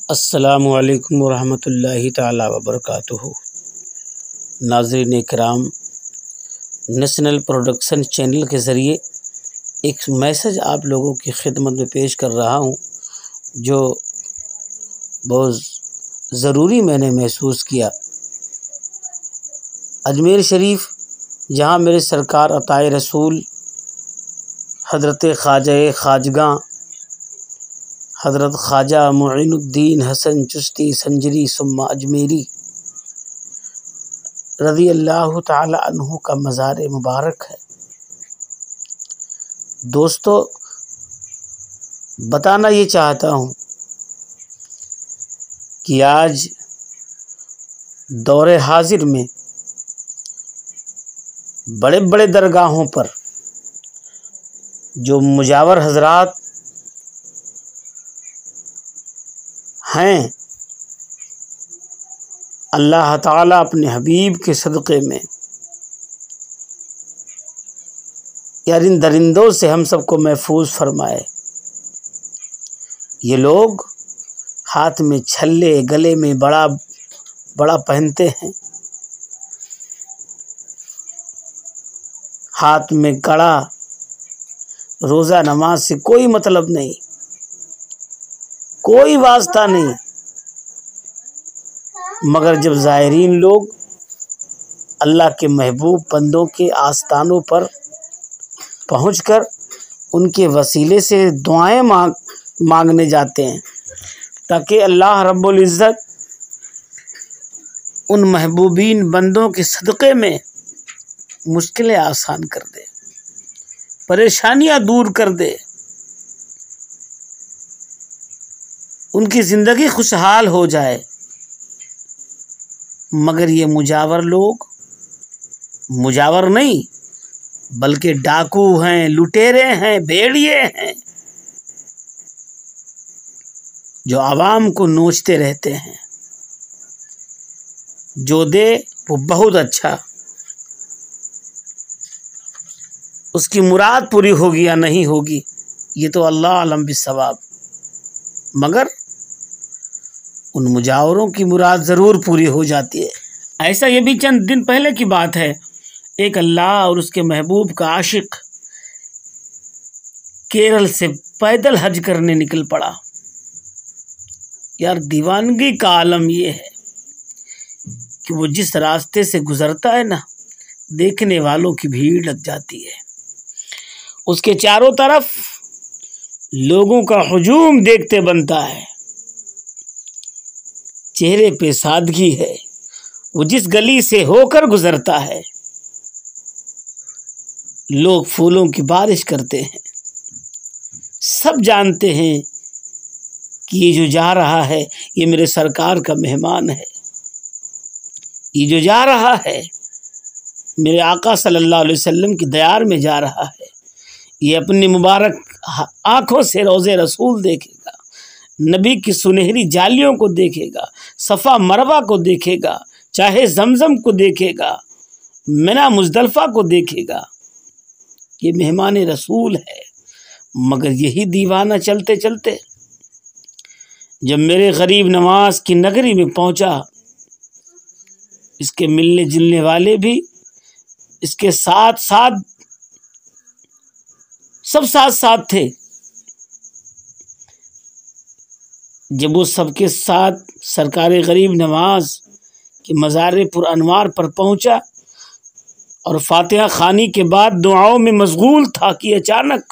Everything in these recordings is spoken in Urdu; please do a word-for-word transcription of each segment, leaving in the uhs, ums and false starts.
السلام علیکم ورحمۃ اللہ تعالی وبرکاتہ۔ ناظرین اکرام، نیشنل پروڈکشن چینل کے ذریعے ایک میسج آپ لوگوں کی خدمت میں پیش کر رہا ہوں جو بہت ضروری میں نے محسوس کیا۔ اجمیر شریف، جہاں میرے سرکار عطائے رسول حضرت خواجہ خواجگاں حضرت خواجہ معین الدین حسن چشتی سنجری ثم اجمیری رضی اللہ تعالی عنہ کا مزار مبارک ہے، دوستو بتانا یہ چاہتا ہوں کہ آج دور حاضر میں بڑے بڑے درگاہوں پر جو مجاور حضرات ہیں، اللہ تعالیٰ اپنے حبیب کے صدقے میں یار ان درندوں سے ہم سب کو محفوظ فرمائے۔ یہ لوگ ہاتھ میں چھلے، گلے میں بڑا بڑا پہنتے ہیں، ہاتھ میں کڑا، روزہ نماز سے کوئی مطلب نہیں، کوئی واسطہ نہیں، مگر جب زائرین لوگ اللہ کے محبوب بندوں کے آستانوں پر پہنچ کر ان کے وسیلے سے دعائیں مانگ مانگنے جاتے ہیں تاکہ اللہ رب العزت ان محبوبین بندوں کے صدقے میں مشکلیں آسان کر دے، پریشانیاں دور کر دے، ان کی زندگی خوشحال ہو جائے، مگر یہ مجاور لوگ مجاور نہیں بلکہ ڈاکو ہیں، لٹیرے ہیں، بھیڑیے ہیں جو عوام کو نوچتے رہتے ہیں۔ جو دے وہ بہت اچھا، اس کی مراد پوری ہوگی یا نہیں ہوگی یہ تو اللہ عالم بالثواب، مگر ان مجاوروں کی مراد ضرور پوری ہو جاتی ہے۔ ایسا یہ بھی چند دن پہلے کی بات ہے، ایک اللہ اور اس کے محبوب کا عاشق کیرل سے پیدل حج کرنے نکل پڑا۔ یار دیوانگی کا عالم یہ ہے کہ وہ جس راستے سے گزرتا ہے نا، دیکھنے والوں کی بھیڑ لگ جاتی ہے، اس کے چاروں طرف لوگوں کا ہجوم دیکھتے بنتا ہے، چہرے پہ سادگی ہے، وہ جس گلی سے ہو کر گزرتا ہے لوگ پھولوں کی بارش کرتے ہیں، سب جانتے ہیں کہ یہ جو جا رہا ہے یہ میرے سرکار کا مہمان ہے، یہ جو جا رہا ہے میرے آقا صلی اللہ علیہ وسلم کی دیار میں جا رہا ہے، یہ اپنی مبارک آنکھوں سے روضے رسول دیکھے گا، نبی کی سنہری جالیوں کو دیکھے گا، صفا مروہ کو دیکھے گا، چاہے زمزم کو دیکھے گا، منی مزدلفہ کو دیکھے گا، یہ مہمان رسول ہے۔ مگر یہی دیوانہ چلتے چلتے جب میرے غریب نواز کی نگری میں پہنچا، اس کے ملنے جلنے والے بھی اس کے ساتھ ساتھ سب ساتھ ساتھ تھے۔ جب وہ سب کے ساتھ سرکار غریب نواز کے مزار پر انوار پر پہنچا اور فاتحہ خوانی کے بعد دعاؤں میں مشغول تھا کہ اچانک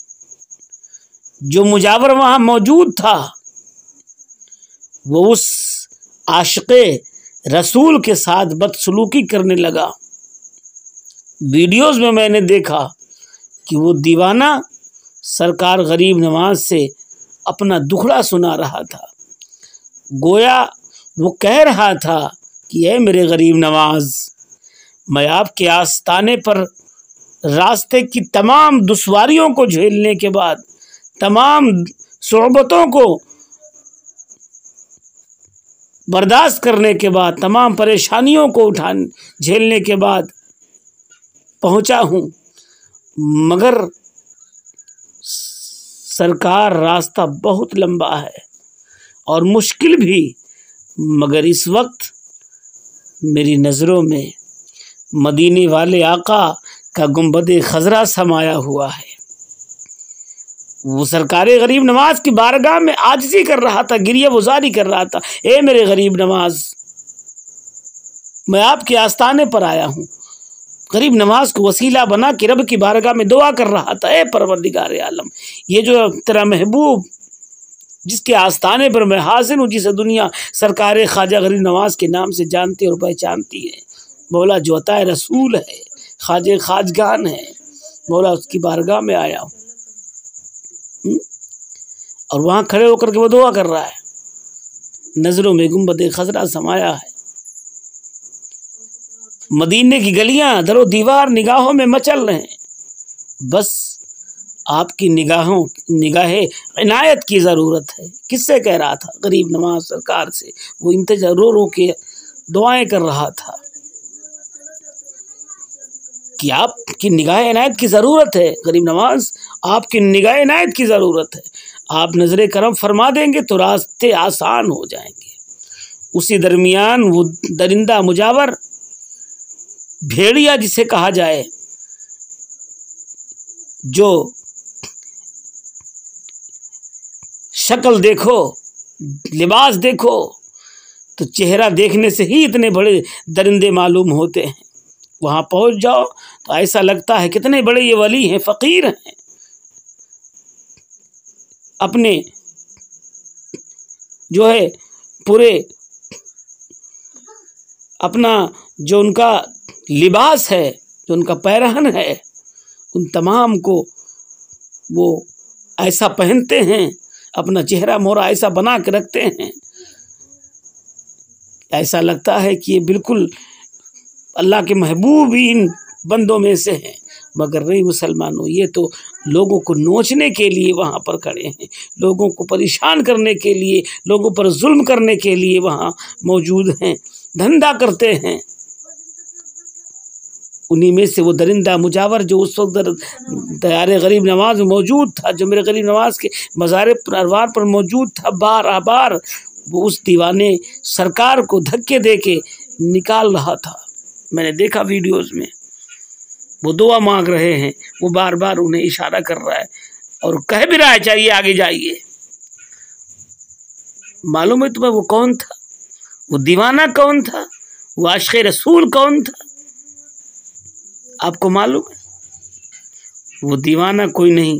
جو مجاور وہاں موجود تھا وہ اس عاشق رسول کے ساتھ بدسلوکی کرنے لگا۔ ویڈیوز میں میں نے دیکھا کہ وہ دیوانہ سرکار غریب نواز سے اپنا دکھڑا سنا رہا تھا، گویا وہ کہہ رہا تھا کہ اے میرے غریب نواز، میں آپ کے آستانے پر راستے کی تمام دشواریوں کو جھیلنے کے بعد، تمام صعوبتوں کو برداشت کرنے کے بعد، تمام پریشانیوں کو اٹھان جھیلنے کے بعد پہنچا ہوں، مگر سرکار راستہ بہت لمبا ہے اور مشکل بھی، مگر اس وقت میری نظروں میں مدینے والے آقا کا گنبد خضرا سمایا ہوا ہے۔ وہ سرکار غریب نواز کی بارگاہ میں عاجزی کر رہا تھا، گریہ گزاری کر رہا تھا، اے میرے غریب نواز، میں آپ کے آستانے پر آیا ہوں۔ غریب نواز کو وسیلہ بنا کے رب کی بارگاہ میں دعا کر رہا تھا، اے پروردگار عالم، یہ جو تیرا محبوب جس کے آستانے پر میں حاضر ہوں، جسے دنیا سرکار خواجہ غریب نواز کے نام سے جانتی اور پہچانتی ہے، مولا جو عطا رسول ہے، خواجہ خواجگان ہے، مولا اس کی بارگاہ میں آیا ہوں۔ اور وہاں کھڑے ہو کر کے وہ دعا کر رہا ہے، نظروں میں گنبد خضرا سمایا ہے، مدینے کی گلیاں در و دیوار نگاہوں میں مچل رہے ہیں، بس آپ کی نگاہوں نگاہ عنایت کی ضرورت ہے۔ کس سے کہہ رہا تھا؟ غریب نواز سرکار سے۔ وہ انتظار رو رو کے دعائیں کر رہا تھا کہ آپ کی نگاہ عنایت کی ضرورت ہے، غریب نواز آپ کی نگاہ عنایت کی ضرورت ہے، آپ نظر کرم فرما دیں گے تو راستے آسان ہو جائیں گے۔ اسی درمیان وہ درندہ مجاور بھیڑیا جسے کہا جائے، جو شکل دیکھو لباس دیکھو تو چہرہ دیکھنے سے ہی اتنے بڑے درندے معلوم ہوتے ہیں، وہاں پہنچ جاؤ تو ایسا لگتا ہے کتنے بڑے یہ ولی ہیں، فقیر ہیں، اپنے جو ہے پورے اپنا جو ان کا لباس ہے، جو ان کا پیرہن ہے، ان تمام کو وہ ایسا پہنتے ہیں، اپنا چہرہ مورا ایسا بنا کے رکھتے ہیں، ایسا لگتا ہے کہ یہ بالکل اللہ کے محبوب ان بندوں میں سے ہیں، مگر نہیں مسلمانوں، یہ تو لوگوں کو نوچنے کے لیے وہاں پر کھڑے ہیں، لوگوں کو پریشان کرنے کے لیے، لوگوں پر ظلم کرنے کے لیے وہاں موجود ہیں، دھندا کرتے ہیں۔ انہی میں سے وہ درندہ مجاور جو اس وقت دیار غریب نواز موجود تھا، جو میرے غریب نواز کے مزار پروار پر موجود تھا، بار بار وہ اس دیوانے سرکار کو دھکے دے کے نکال رہا تھا۔ میں نے دیکھا ویڈیوز میں، وہ دعا مانگ رہے ہیں، وہ بار بار انہیں اشارہ کر رہا ہے اور کہہ بھی رہا ہے چاہیے آگے جائیے۔ معلوم ہے تمہیں وہ کون تھا؟ وہ دیوانہ کون تھا؟ وہ عاشق رسول کون تھا؟ آپ کو معلوم ہے؟ وہ دیوانہ کوئی نہیں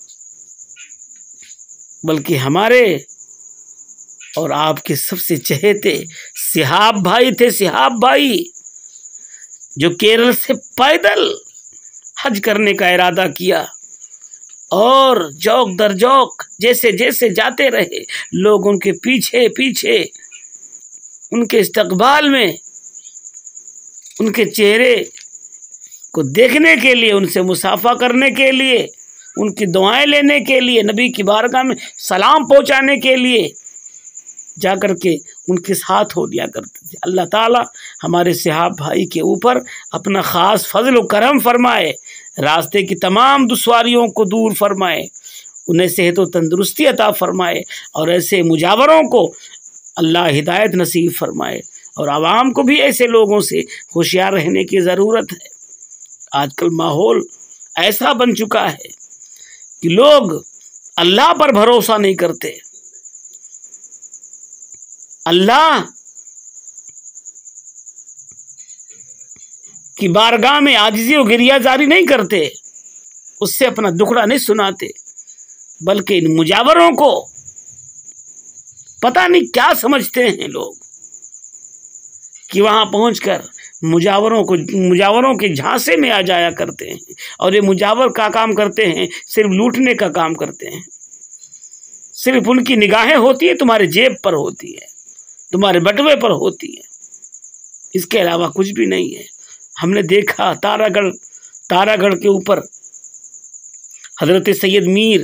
بلکہ ہمارے اور آپ کے سب سے چہیتے صحاب بھائی تھے، صحاب بھائی جو کیرل سے پیدل حج کرنے کا ارادہ کیا اور جوک در جوک جیسے جیسے جاتے رہے، لوگ ان کے پیچھے پیچھے ان کے استقبال میں ان کے چہرے کو دیکھنے کے لیے، ان سے مصافحہ کرنے کے لیے، ان کی دعائیں لینے کے لیے، نبی کی بارگاہ میں سلام پہنچانے کے لیے جا کر کے ان کے ساتھ ہو دیا کرتے تھے۔ اللہ تعالی ہمارے صحاب بھائی کے اوپر اپنا خاص فضل و کرم فرمائے، راستے کی تمام دشواریوں کو دور فرمائے، انہیں صحت و تندرستی عطا فرمائے، اور ایسے مجاوروں کو اللہ ہدایت نصیب فرمائے، اور عوام کو بھی ایسے لوگوں سے ہوشیار رہنے کی ضرورت ہے۔ آج کل ماحول ایسا بن چکا ہے کہ لوگ اللہ پر بھروسہ نہیں کرتے، اللہ کی بارگاہ میں عاجزی و گریہ زاری نہیں کرتے، اس سے اپنا دکھڑا نہیں سناتے، بلکہ ان مجاوروں کو پتہ نہیں کیا سمجھتے ہیں لوگ کہ وہاں پہنچ کر مجاوروں کو مجاوروں کے جھانسے میں آ جایا کرتے ہیں، اور یہ مجاور کا کام کرتے ہیں، صرف لوٹنے کا کام کرتے ہیں، صرف ان کی نگاہیں ہوتی ہیں تمہارے جیب پر ہوتی ہے، تمہارے بٹوے پر ہوتی ہے، اس کے علاوہ کچھ بھی نہیں ہے۔ ہم نے دیکھا تارا گڑھ تارا گڑھ کے اوپر حضرت سید میر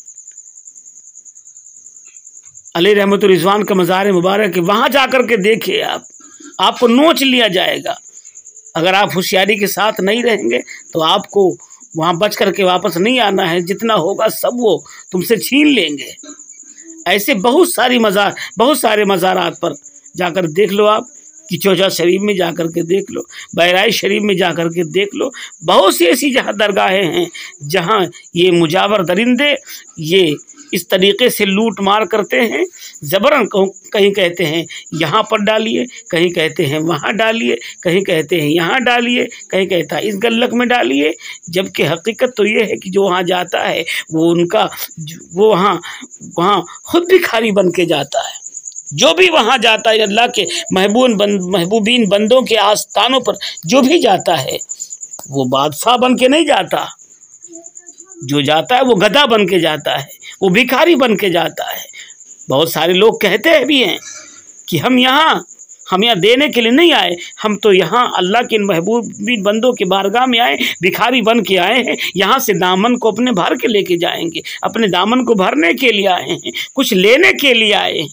علیہ رحمت الرضوان کا مزار مبارک ہے، وہاں جا کر کے دیکھیے، آپ آپ کو نوچ لیا جائے گا۔ اگر آپ ہوشیاری کے ساتھ نہیں رہیں گے تو آپ کو وہاں بچ کر کے واپس نہیں آنا ہے، جتنا ہوگا سب وہ تم سے چھین لیں گے۔ ऐसे बहुत सारी मज़ार बहुत सारे मज़ारात पर जाकर देख लो आप, कि चौचा शरीफ में जा कर के देख लो, बहराइच शरीफ में जा कर के देख लो, बहुत सी ऐसी जहाँ दरगाहें हैं जहाँ ये मुजावर दरिंदे ये इस तरीक़े से लूट मार करते हैं। ज़बरन कहीं कहते हैं यहाँ पर डालिए, कहीं कहते हैं वहाँ डालिए, कहीं कहते हैं यहाँ डालिए, कहीं कहता है इस गल्लक में डालिए, जबकि हकीकत तो ये है कि जो वहाँ जाता है वो उनका वो वहाँ वहाँ खुद भिखारी बन के जाता है। जो भी वहाँ जाता है अल्लाह के महबूब बंद महबूबीन बंदों के आस्थानों पर जो भी जाता है वो बादशाह बन के नहीं जाता, जो जाता है वो गधा बन के जाता है, वो भिखारी बन के जाता है। बहुत सारे लोग कहते हैं भी हैं कि हम यहाँ हम यहाँ देने के लिए नहीं आए, हम तो यहाँ अल्लाह के महबूबीन बंदों के बारगाह में आए, भिखारी बन के आए हैं, यहाँ से दामन को अपने भर के लेके जाएंगे, अपने दामन को भरने के लिए आए हैं, कुछ लेने के लिए आए हैं।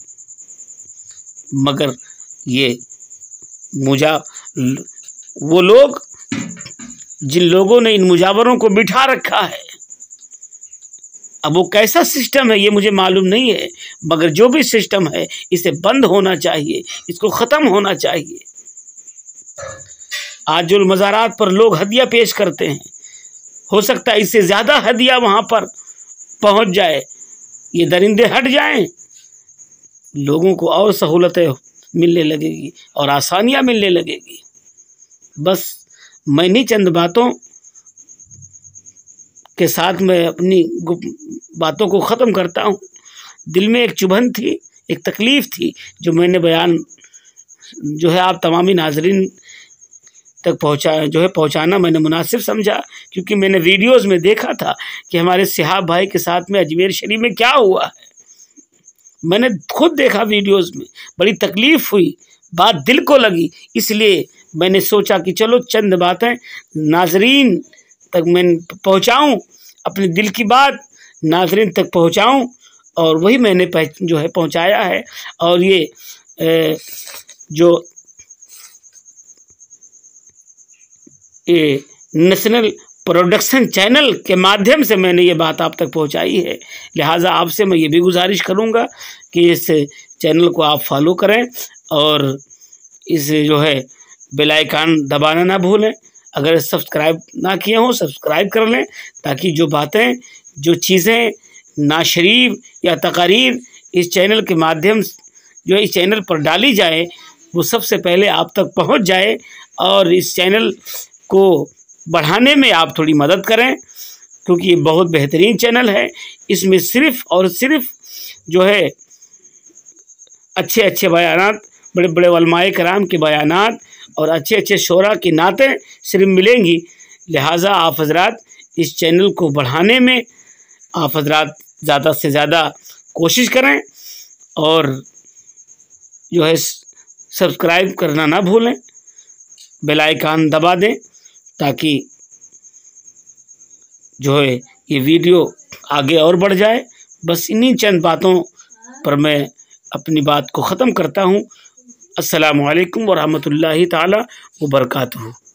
मगर ये मुजा वो लोग जिन लोगों ने इन मुजावरों को बिठा रखा है, अब वो कैसा सिस्टम है ये मुझे मालूम नहीं है, मगर जो भी सिस्टम है इसे बंद होना चाहिए, इसको ख़त्म होना चाहिए। आज जो मज़ारात पर लोग हदिया पेश करते हैं, हो सकता है इससे ज़्यादा हदिया वहाँ पर पहुँच जाए, ये दरिंदे हट जाएं, लोगों को और सहूलतें मिलने लगेगी और आसानियाँ मिलने लगेगी। बस मैं इन्हीं चंद बातों के साथ मैं अपनी बातों को ख़त्म करता हूँ। दिल में एक चुभन थी, एक तकलीफ़ थी, जो मैंने बयान जो है आप तमामी नाजरीन तक पहुँचा जो है पहुँचाना मैंने मुनासिब समझा, क्योंकि मैंने वीडियोज़ में देखा था कि हमारे सिहाब भाई के साथ में अजमेर शरीफ में क्या हुआ है। मैंने खुद देखा वीडियोज़ में, बड़ी तकलीफ़ हुई, बात दिल को लगी, इसलिए मैंने सोचा कि चलो चंद बातें नाजरीन तक मैं पहुंचाऊं, अपने दिल की बात नाजरीन तक पहुंचाऊं, और वही मैंने जो है पहुंचाया है। और ये ए, जो ये नेशनल प्रोडक्शन चैनल के माध्यम से मैंने ये बात आप तक पहुंचाई है, लिहाजा आपसे मैं ये भी गुजारिश करूंगा कि इस चैनल को आप फॉलो करें और इस जो है बेल आइकन दबाना ना भूलें। अगर सब्सक्राइब ना किए हों सब्सक्राइब कर लें, ताकि जो बातें जो चीज़ें नाशरीफ या तकारीर इस चैनल के माध्यम जो इस चैनल पर डाली जाए वो सबसे पहले आप तक पहुंच जाए, और इस चैनल को बढ़ाने में आप थोड़ी मदद करें, क्योंकि ये बहुत बेहतरीन चैनल है। इसमें सिर्फ़ और सिर्फ जो है अच्छे अच्छे बयानात, बड़े बड़े उलमाए कराम के बयानात और अच्छे अच्छे शोरा की नातें सिर्फ मिलेंगी। लिहाजा आप हजरात इस चैनल को बढ़ाने में आप हजरात ज़्यादा से ज़्यादा कोशिश करें, और जो है सब्सक्राइब करना ना भूलें, बेल आइकन दबा दें, ताकि जो है ये वीडियो आगे और बढ़ जाए। बस इन्हीं चंद बातों पर मैं अपनी बात को ख़त्म करता हूँ। अस्सलामु अलैकुम व रहमतुल्लाहि ताला व बरकातुहू।